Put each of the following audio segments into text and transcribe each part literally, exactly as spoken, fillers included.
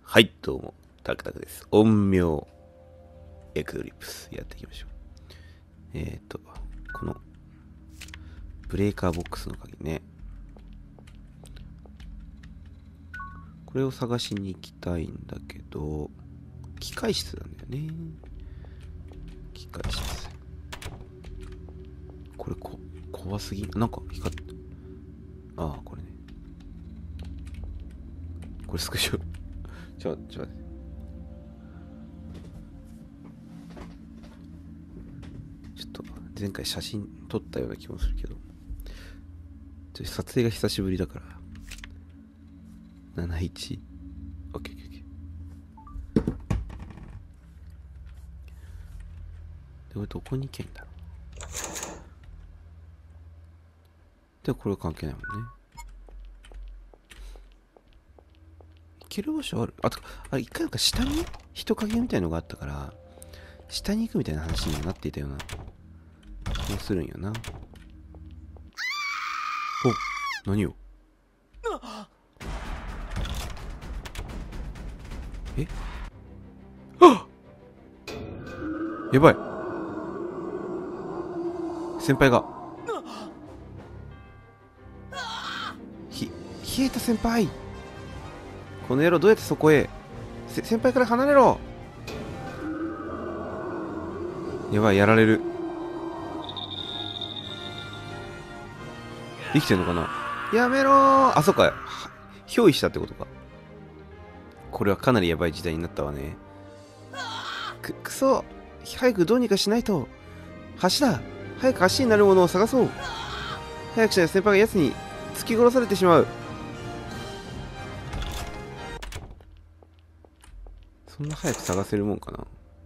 はい、どうも、タクタクです。陰陽エクリプスやっていきましょう。えっ、ー、と、このブレーカーボックスの鍵ね。これを探しに行きたいんだけど、機械室なんだよね。機械室。これこ、怖すぎ。なんか光って。ああ、これね。これスクショ。ちょ、ちょ、待って。ちょっと、前回写真撮ったような気もするけど。ちょ撮影が久しぶりだから。ななじゅういち。オッケーオッケーオッケー。で、これどこに行けんだろう。でもこれは関係ないもんね。行ける場所ある？あと、あれ一回なんか下に人影みたいのがあったから、下に行くみたいな話になっていたような気もするんよな。お、何を？え？あっ！やばい。先輩が。ひ、冷えた先輩。この野郎どうやってそこへ。せ、先輩から離れろ。やばい、やられる。生きてんのかな？やめろー。あ、そっか。憑依したってことか。これはかなりやばい時代になったわね。く、くそ。早くどうにかしないと。橋だ。早く橋になるものを探そう。早くしないと先輩が奴に突き殺されてしまう。そんな早く探せるもんかな。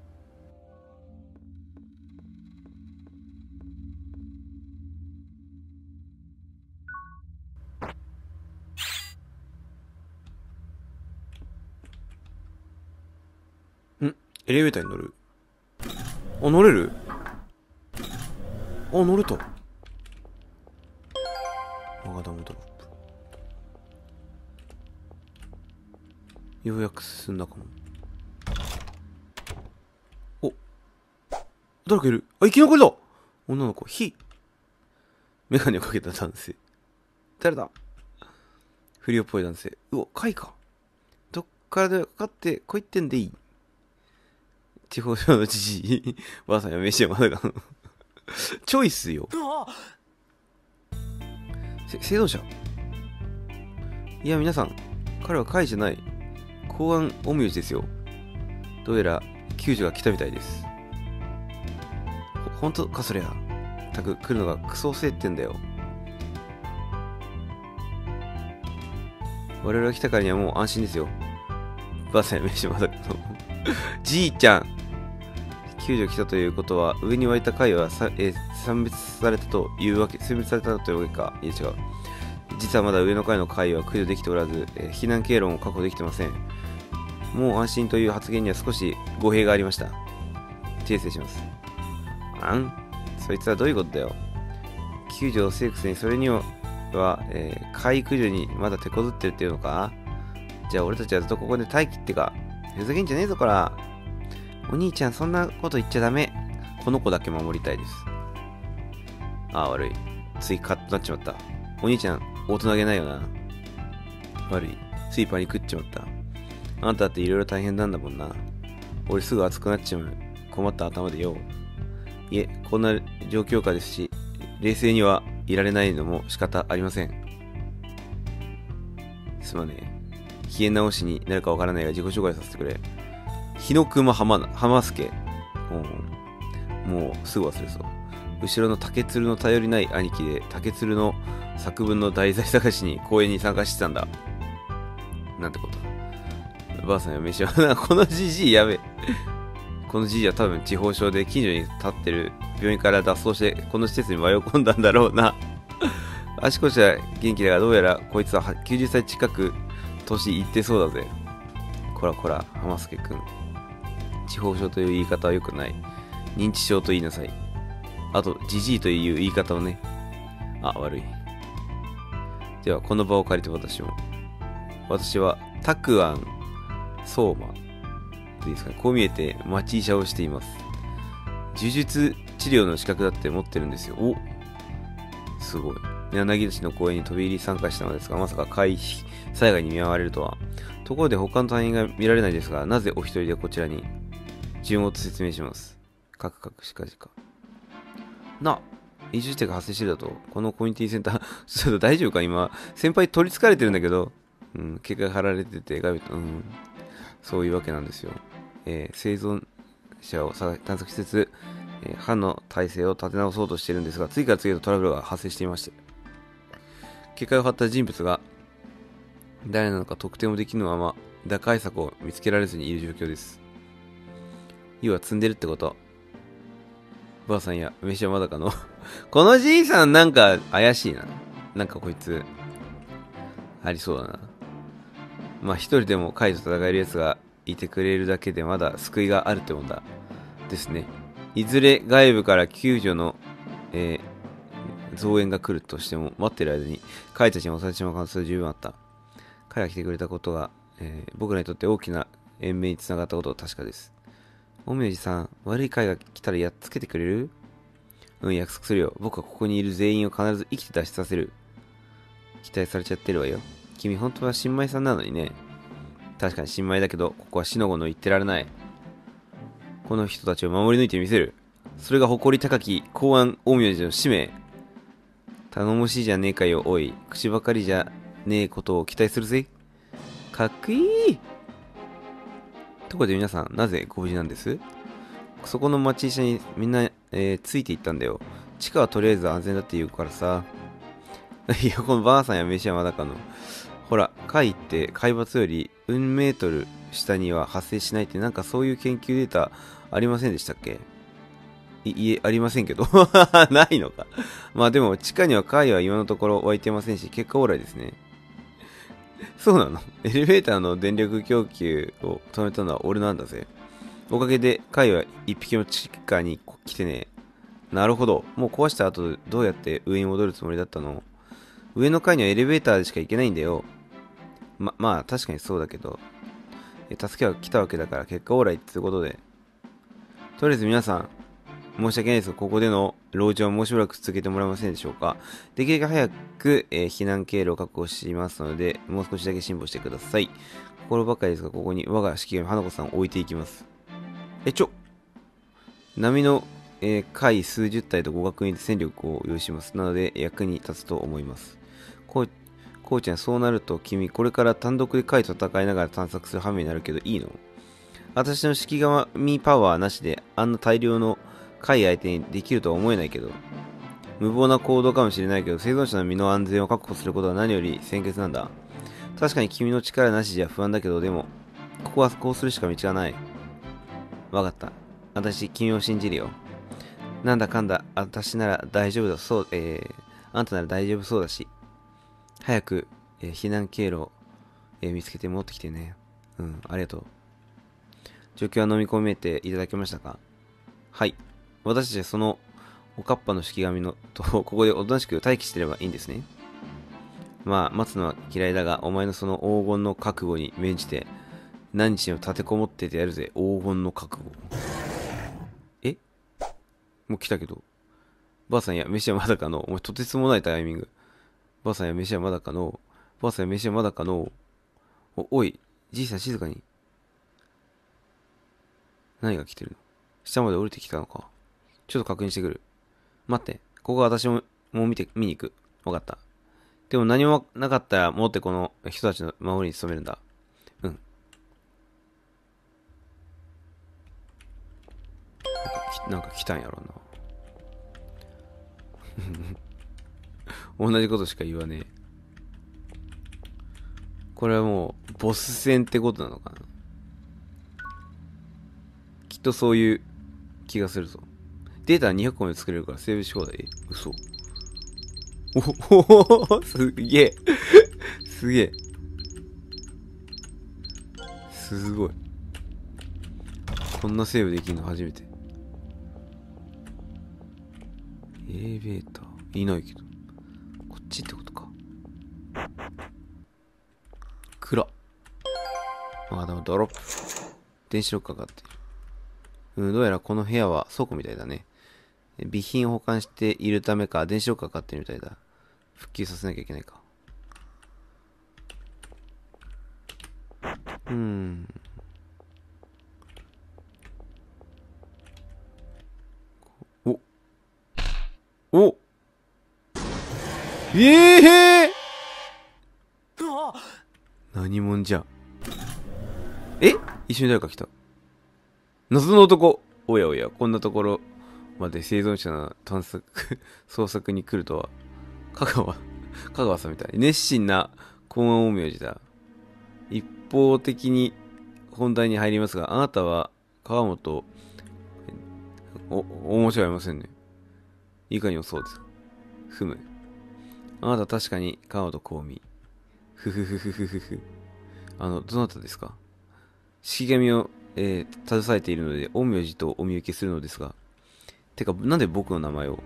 ん？エレベーターに乗る？あ、乗れる？あ、乗れた。マガダムドロップ。ようやく進んだかも。お、誰かいる。あ、生き残りだ。女の子、ひ。メガネをかけた男性。誰だ？不良っぽい男性。うお、カイか。どっからでかかってこいってんでいい。地方上のじじい。ばあさんや飯はまだかの。チョイスよ。せ、生存者。いや、皆さん、彼はカイじゃない。公安陰陽師ですよ。どうやら救助が来たみたいです。ほ、ほんとかそりゃ。たく来るのがクソ遅えってんだよ。我々が来たからにはもう安心ですよ。ばあさんや飯まだかの。じいちゃん。救助来たということは、上に湧いた貝はさ、えー、選別されたというわけ、選別されたというわけか。いや違う。実はまだ上の階の貝は駆除できておらず、えー、避難経路も確保できてません。もう安心という発言には少し語弊がありました。訂正します。あん？そいつはどういうことだよ。救助を防ぐくせにそれには、えー、貝駆除にまだ手こずってるっていうのか？じゃあ俺たちはずっとここで待機ってか。ふざけんじゃねえぞこら。お兄ちゃんそんなこと言っちゃダメ。この子だけ守りたいです。ああ悪い。ついカッとなっちまった。お兄ちゃん大人げないよな。悪い。ついパニックっちまった。あんただっていろいろ大変なんだもんな。俺すぐ熱くなっちまう。困った頭でよ。いえ、こんな状況下ですし、冷静にはいられないのも仕方ありません。すまねえ。機嫌直しになるかわからないが自己紹介させてくれ。日の熊浜、浜助。もうすぐ忘れそう。後ろの竹鶴の頼りない兄貴で、竹鶴の作文の題材探しに公演に参加してたんだ。なんてこと。ばあさんや飯は、このじじいやべえ。このじじいは多分地方症で近所に立ってる病院から脱走してこの施設に迷い込んだんだろうな。足腰は元気だがどうやらこいつはきゅうじゅっさい近く年いってそうだぜ。こらこら、浜助くん。地方症という言い方は良くない。認知症と言いなさい。あと、じじいという言い方をね。あ、悪い。では、この場を借りて私も。私は、たくあん相馬。いいですかね。こう見えて、町医者をしています。呪術治療の資格だって持ってるんですよ。おすごい。柳市の公園に飛び入り参加したのですが、まさか怪災害に見舞われるとは。ところで他の隊員が見られないですが、なぜお一人でこちらに？順を追って説明します。カクカクしかじか。な、移住地が発生してるだと、このコミュニティセンター、ちょっと大丈夫か今、先輩取り憑かれてるんだけど、うん、結果が貼られてて、ガビと、うん、そういうわけなんですよ。えー、生存者を探索しつつ、えー、班の体制を立て直そうとしているんですが、次から次へとトラブルが発生していまして、結界を張った人物が誰なのか特定もできぬまま、打開策を見つけられずにいる状況です。要は積んでるってこと。ばあさんや飯はまだかのこのじいさんなんか怪しいな。なんかこいつ、ありそうだな。まあ一人でもカイと戦える奴がいてくれるだけでまだ救いがあるってもんだ。ですね。いずれ外部から救助の、えー、増援が来るとしても、待ってる間にカイたちに押されてしまう可能性は十分あった。彼が来てくれたことが、えー、僕らにとって大きな延命につながったことは確かです。おみおじさん、悪い会が来たらやっつけてくれる？うん、約束するよ。僕はここにいる全員を必ず生きて脱出させる。期待されちゃってるわよ。君、本当は新米さんなのにね。確かに新米だけど、ここはしのごの言ってられない。この人たちを守り抜いてみせる。それが誇り高き公安おみおじの使命。頼もしいじゃねえかよ、おい。口ばかりじゃねえことを期待するぜ。かっこいい。ところで皆さん、なぜご無事なんです？そこの町医者にみんな、えー、ついていったんだよ。地下はとりあえず安全だって言うからさ。いや、このばあさんや飯はまだかの。ほら、海って海抜よりうんメートル下には発生しないってなんかそういう研究データありませんでしたっけ？い、いえ、ありませんけど。ないのか。まあでも、地下には海は今のところ湧いてませんし、結果オーライですね。そうなの？エレベーターの電力供給を止めたのは俺なんだぜ。おかげで貝は一匹も地下に来てねえ。なるほど。もう壊した後どうやって上に戻るつもりだったの？上の階にはエレベーターでしか行けないんだよ。ま、まあ確かにそうだけど、助けは来たわけだから結果オーライってことで。とりあえず皆さん、申し訳ないですが、ここでの籠城はもうしばらく続けてもらえませんでしょうか。できるだけ早く、えー避難経路を確保しますので、もう少しだけ辛抱してください。心ばかりですが、ここに我が式神花子さんを置いていきます。え、ちょ波の、えー、回数十体と互角に戦力を要します。なので、役に立つと思います。こう、こうちゃん、そうなると君、これから単独で回と戦いながら探索する羽目になるけど、いいの？私の式神パワーなしで、あんな大量の回相手にできるとは思えないけど、無謀な行動かもしれないけど、生存者の身の安全を確保することは何より先決なんだ。確かに君の力なしじゃ不安だけど、でも、ここはこうするしか道がない。わかった。私、君を信じるよ。なんだかんだ、私なら大丈夫だ、そう、えー、あんたなら大丈夫そうだし、早く、えー避難経路を、えー見つけて持ってきてね。うん、ありがとう。状況は飲み込めていただけましたか？はい。私たちはその、おかっぱの式神のと、ここでおとなしく待機してればいいんですね。まあ、待つのは嫌いだが、お前のその黄金の覚悟に免じて、何日も立てこもっててやるぜ、黄金の覚悟。えもう来たけど。ばあさんや飯はまだかの。お前とてつもないタイミング。ばあさんや飯はまだかの。ばあさんや飯はまだかの。お、おい、じいさん静かに。何が来てるの？下まで降りてきたのか。ちょっと確認してくる。待って、ここは私も、もう見て、見に行く。わかった。でも何もなかったら、もってこの人たちの守りに努めるんだ。うん。なんか来たんやろうな。同じことしか言わねえ。これはもう、ボス戦ってことなのかな。きっとそういう気がするぞ。データにひゃくこめ作れるからセーブし放題。嘘。おおすげえ。すげえ。すごい。こんなセーブできるの初めて。エレベーターいないけど。こっちってことか。暗。 あ、でもドロップ。電子ロックかかっている。うん、どうやらこの部屋は倉庫みたいだね。備品を保管しているためか、電子ロックがかかっているみたいだ。復旧させなきゃいけないか。うーん。おおええー、何者じゃ。え一緒に誰か来た。謎の男。おやおや、こんなところまで生存者の探索、捜索に来るとは。香川、香川さんみたい。熱心な公安陰陽師だ。一方的に本題に入りますが、あなたは川本、お、面白いありませんね。いかにもそうです。ふむ。あなた確かに川本公美。ふふふふふふふ。あの、どなたですか？式神を、えー、携えているので、陰陽師とお見受けするのですが。てか、なんで僕の名前を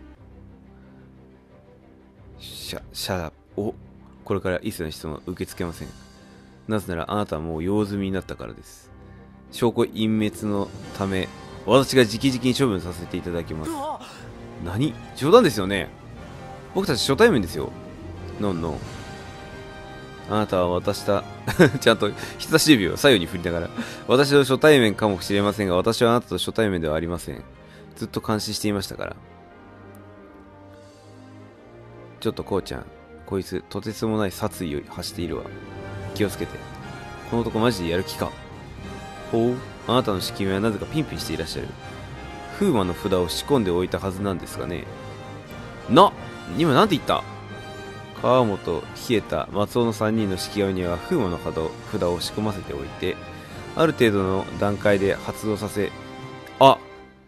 シャ、シャラ、お、これから一切の質問は受け付けません。なぜならあなたはもう用済みになったからです。証拠隠滅のため、私が直々に処分させていただきます。何？冗談ですよね？僕たち初対面ですよ。ノンノン。あなたは私た、ちゃんと人差し指を左右に振りながら、私の初対面かもしれませんが、私はあなたと初対面ではありません。ずっと監視していましたから。ちょっとこうちゃん、こいつとてつもない殺意を発しているわ。気をつけて。この男マジでやる気か。ほう、あなたの色目はなぜかピンピンしていらっしゃる。風魔の札を仕込んでおいたはずなんですがね。な、今なんて言った？川本、冷えた、松尾のさんにんの式神には風魔の札を札を仕込ませておいて、ある程度の段階で発動させ、あ、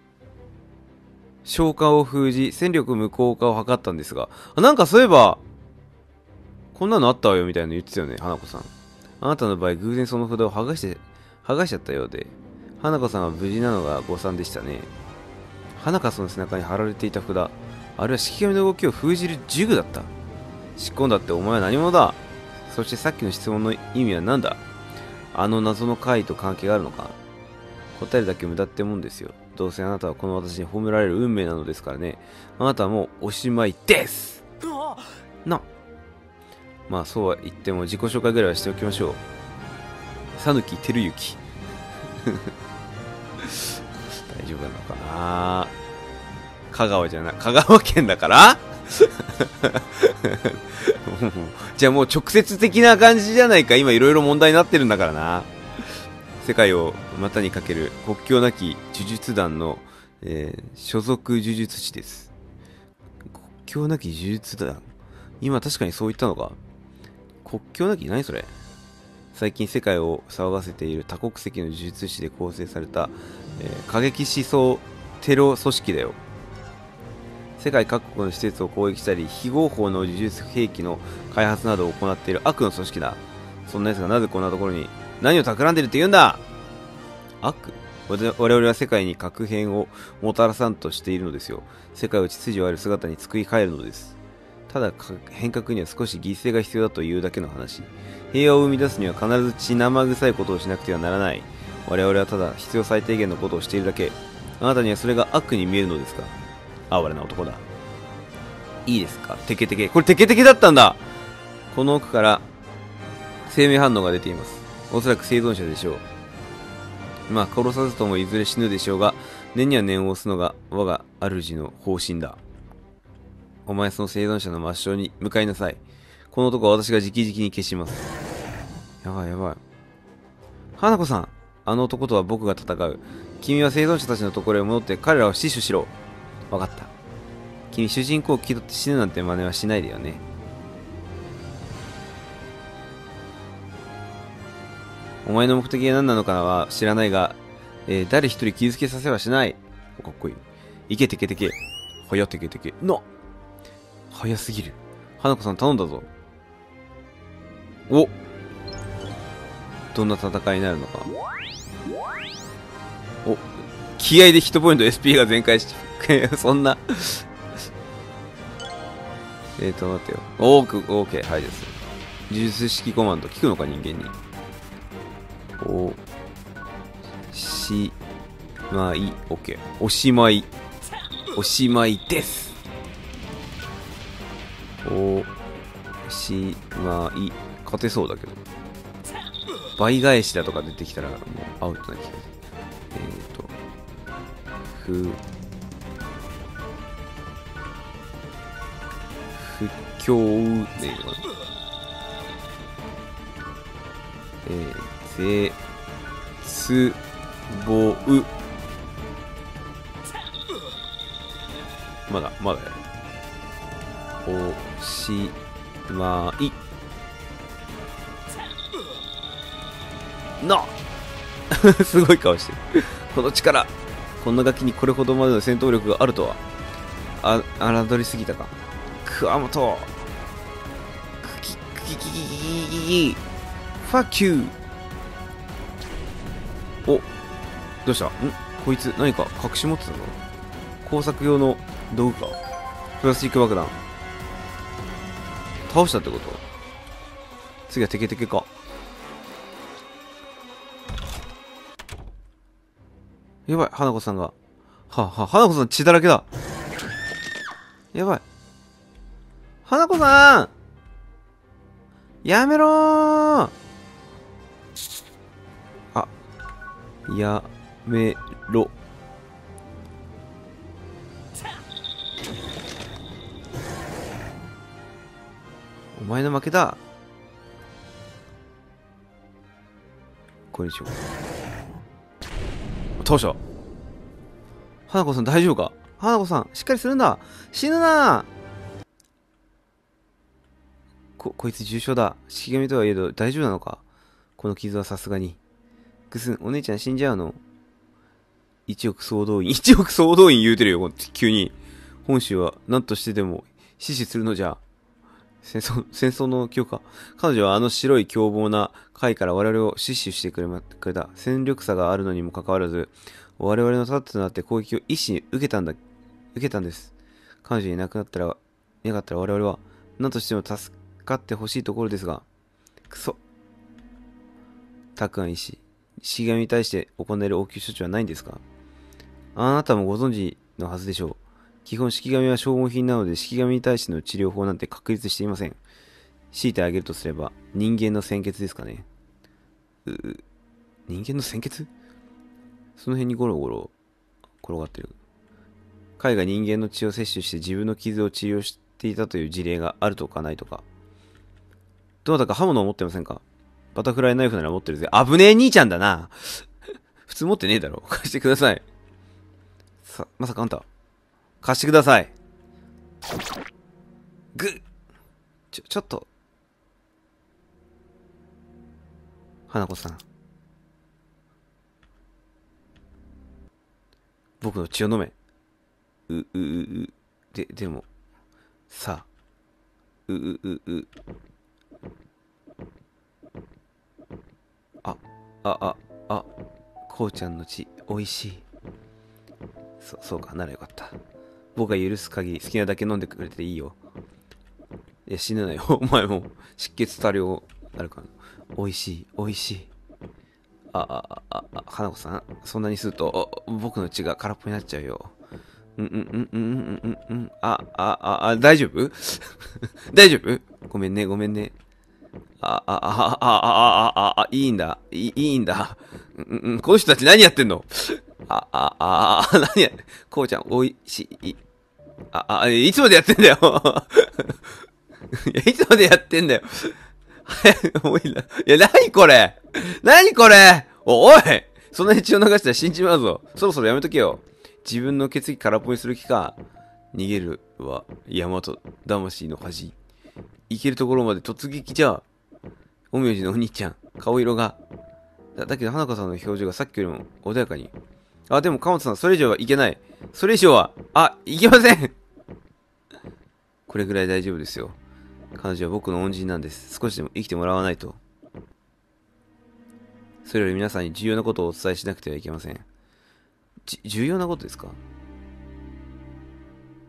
消化を封じ、戦力無効化を図ったんですが、なんかそういえば、こんなのあったわよみたいなの言ってたよね、花子さん。あなたの場合、偶然その札を剥がして、剥がしちゃったようで、花子さんは無事なのが誤算でしたね。花子さんの背中に貼られていた札、あれは式神の動きを封じる呪具だった。仕込んだってお前は何者だ？そしてさっきの質問の意味は何だ？あの謎の怪異と関係があるのか？答えるだけ無駄ってもんですよ。どうせあなたはこの私に褒められる運命なのですからね。あなたはもうおしまいですな。まあそうは言っても自己紹介ぐらいはしておきましょう。讃岐照之大丈夫なのかな。香川じゃない、香川県だからじゃあもう直接的な感じじゃないか。今いろいろ問題になってるんだからな。世界を股にかける国境なき呪術団の、えー、所属呪術師です。国境なき呪術団、今確かにそう言ったのか。国境なき何それ。最近世界を騒がせている多国籍の呪術師で構成された、えー、過激思想テロ組織だよ。世界各国の施設を攻撃したり、非合法の呪術兵器の開発などを行っている悪の組織だ。そんな奴がなぜこんなところに何を企んでるって言うんだ。悪？我々は世界に核変をもたらさんとしているのですよ。世界を秩序ある姿に作り変えるのです。ただ変革には少し犠牲が必要だというだけの話。平和を生み出すには必ず血生臭いことをしなくてはならない。我々はただ必要最低限のことをしているだけ。あなたにはそれが悪に見えるのですか？哀れな男だ。いいですか？テケテケ。これテケテケだったんだ。この奥から生命反応が出ています。おそらく生存者でしょう。まあ殺さずともいずれ死ぬでしょうが、念には念を押すのが我が主の方針だ。お前その生存者の抹消に向かいなさい。この男は私が直々に消します。やばいやばい。花子さん、あの男とは僕が戦う。君は生存者たちのところへ戻って彼らを死守しろ。わかった。君主人公を気取って死ぬなんて真似はしないでよね。お前の目的が何なのかは知らないが、えー、誰一人傷つけさせはしない。かっこいい。いけてけてけ。はやてけてけ。な早すぎる。花子さん頼んだぞ。お、どんな戦いになるのか。お、気合でヒットポイント エスピー が全開して、そんな。えーと、待ってよ。オーク、オーケー、はいです。呪術式コマンド、効くのか、人間に。おおしまい。オッケー。おしまい。おしまいです。おしまい。勝てそうだけど。倍返しだとか出てきたらもうアウトな気がする。えっと、ふ、不況でいいのかな。えー、ぜ、つ、ぼう。まだ、まだやる。おしまい。なすごい顔してる。この力。こんなガキにこれほどまでの戦闘力があるとは。あ、侮りすぎたか。くわもと。くき、くきききききき。ファキュー。お、どうしたんこいつ何か隠し持ってたの工作用の道具か。プラスチック爆弾。倒したってこと？次はテケテケか。やばい、花子さんが。はは、花子さん血だらけだ。やばい。花子さんやめろー。あ、やめろ。お前の負けだ。これにしよう。倒した。花子さん大丈夫か。花子さんしっかりするんだ。死ぬな。ここいつ重傷だ。式神とはいえど大丈夫なのか。この傷はさすがに。ぐすん、お姉ちゃん死んじゃうの。一億総動員。一億総動員言うてるよ急に。本州は何としてでも死守するのじゃ。戦争、戦争の強化。彼女はあの白い凶暴な貝から我々を死守してくれま、くれた。戦力差があるのにもかかわらず、我々の盾となって攻撃を一心受けたんだ、受けたんです。彼女にいなくなったら、いなかったら我々は何としても助かってほしいところですが、くそ。たくあん医師、式神に対して行える応急処置はないんですか。あなたもご存知のはずでしょう。基本式神は消耗品なので式神に対しての治療法なんて確立していません。強いてあげるとすれば人間の鮮血ですかね。う、人間の鮮血？その辺にゴロゴロ転がってる。貝が人間の血を摂取して自分の傷を治療していたという事例があるとかないとか。どうだか刃物を持ってませんか。バタフライナイフなら持ってるぜ。危ねえ兄ちゃんだな。普通持ってねえだろ。貸してください。さ、まさかあんた。貸してください。ぐっ。ちょ、ちょっと。花子さん。僕の血を飲め。う、う、う、う。で、でも。さあ。う、う、う、う。あ、あ、あ、あ。こうちゃんの血、おいしい。そ、そうか、ならよかった。僕が許す限り好きなだけ飲んでくれていいよ。いや、死ぬなよ。お前も失血多量なるから。おいしい、おいしい。あ、あ、あ、あ、花子さん、そんなにすると、僕の血が空っぽになっちゃうよ。うん、うん、うん、うん、うん、うん、うん。あ、あ、あ、あ、大丈夫大丈夫ごめんね、ごめんね。あ、あ、あ、あ、あ、あ、あ、あ、いいんだ。いい、いいんだ。うん、うん、この人たち何やってんの。あ、あ、あ、あ、何や、こうちゃん、おいしい。あ、あ、いつまでやってんだよ。いや、いつまでやってんだよ。早く、もういいな。いや、なにこれなにこれお、おいそんなに血を流したら死んじまうぞ。そろそろやめとけよ。自分の血液空っぽにする気か。逃げるは、大和魂の恥。行けるところまで突撃じゃ。お名字のお兄ちゃん、顔色が。だ、だけど、花子さんの表情がさっきよりも穏やかに。あ、でも、鎌本さん、それ以上はいけない。それ以上は、あ、いけませんこれぐらい大丈夫ですよ。彼女は僕の恩人なんです。少しでも生きてもらわないと。それより皆さんに重要なことをお伝えしなくてはいけません。じ、重要なことですか。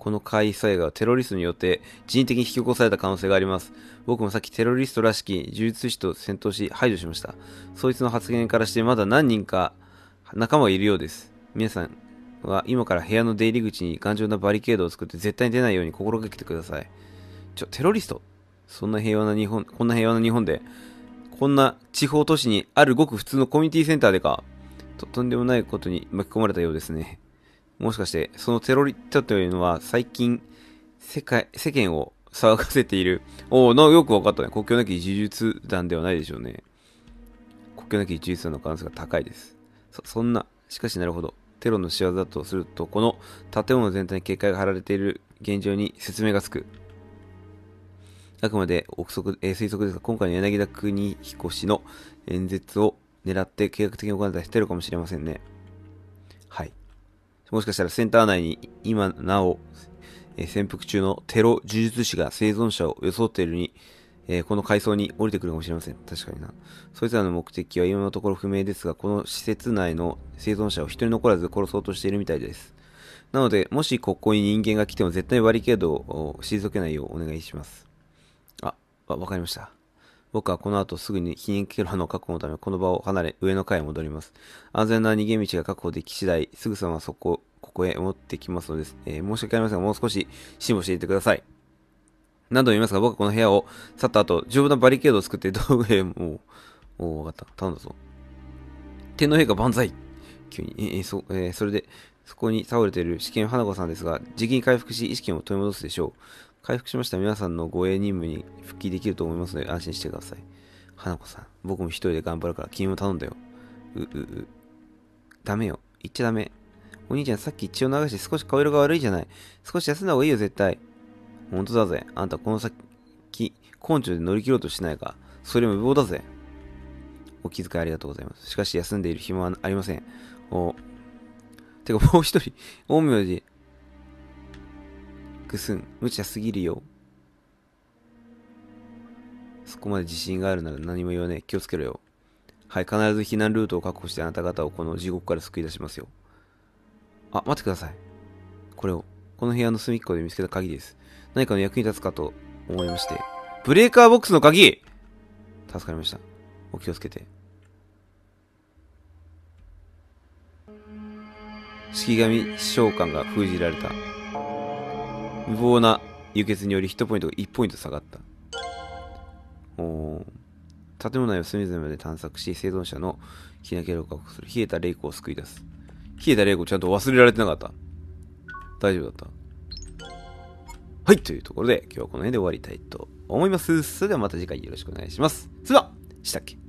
この開催がテロリストによって人為的に引き起こされた可能性があります。僕もさっきテロリストらしき呪術師と戦闘し排除しました。そいつの発言からしてまだ何人か仲間がいるようです。皆さんは今から部屋の出入り口に頑丈なバリケードを作って絶対に出ないように心がけてください。ちょ、テロリストそんな平和な日本、こんな平和な日本で、こんな地方都市にあるごく普通のコミュニティセンターでか、と、とんでもないことに巻き込まれたようですね。もしかして、そのテロリストというのは最近、世界、世間を騒がせている。おー、よくわかったね。国境なき呪術団ではないでしょうね。国境なき呪術団の可能性が高いです。そ、そんな、しかしなるほど。テロの仕業だとすると、この建物全体に警戒が張られている現状に説明がつく。あくまで憶測、えー、推測ですが、今回の柳田国彦氏の演説を狙って計画的に行われたテロかもしれませんね。はい。もしかしたらセンター内に今なお、えー、潜伏中のテロ呪術師が生存者を装っているに、えー、この階層に降りてくるかもしれません。確かにな。そいつらの目的は今のところ不明ですが、この施設内の生存者を一人残らず殺そうとしているみたいです。なので、もしここに人間が来ても絶対にバリケードを退けないようお願いします。あ、わかりました。僕はこの後すぐに避妊経路の確保のためこの場を離れ上の階へ戻ります。安全な逃げ道が確保でき次第、すぐさまそこ、ここへ持ってきますので、えー、申し訳ありませんが、もう少し辛抱していてください。何度も言いますが、僕はこの部屋を去った後、丈夫なバリケードを作って道具へ、もう、おー、わかった。頼んだぞ。天皇陛下万歳急に、えー、そ、えー、それで、そこに倒れている四剣花子さんですが、じきに回復し、意識を取り戻すでしょう。回復しました皆さんの護衛任務に復帰できると思いますので安心してください。花子さん、僕も一人で頑張るから君も頼んだよ。う、う、う。ダメよ。言っちゃダメ。お兄ちゃんさっき血を流して少し顔色が悪いじゃない。少し休んだ方がいいよ絶対。ほんとだぜ。あんたこの先、根性で乗り切ろうとしないか。それも無謀だぜ。お気遣いありがとうございます。しかし休んでいる暇はありません。お、てかもう一人、陰陽師。ぐすん、無茶すぎるよ。そこまで自信があるなら何も言わねえ。気をつけろよ。はい、必ず避難ルートを確保してあなた方をこの地獄から救い出しますよ。あ、待ってください。これを、この部屋の隅っこで見つけた鍵です。何かの役に立つかと思いまして。ブレーカーボックスの鍵！助かりました。お気をつけて。式神召喚が封じられた。無謀な輸血によりヒットポイントがいちポイント下がった。おー。建物内を隅々まで探索し、生存者の避難経路を確保する。冷えた霊子を救い出す。冷えた霊子ちゃんと忘れられてなかった。大丈夫だった。はい、というところで今日はこの辺で終わりたいと思います。それではまた次回よろしくお願いします。それでは、したっけ